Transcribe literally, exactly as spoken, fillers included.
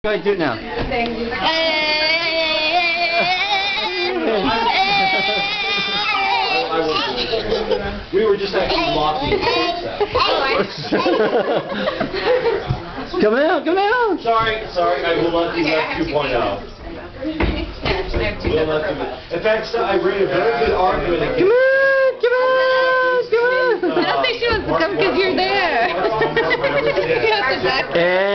Go ahead, do it now. We were just actually mocking. Come out, come out. Sorry, sorry, I will not do that two point oh. Will not do that. In fact, so I ran a very good argument against. Come on, come on, come on. I don't think she wants to come because you're there. You have to back.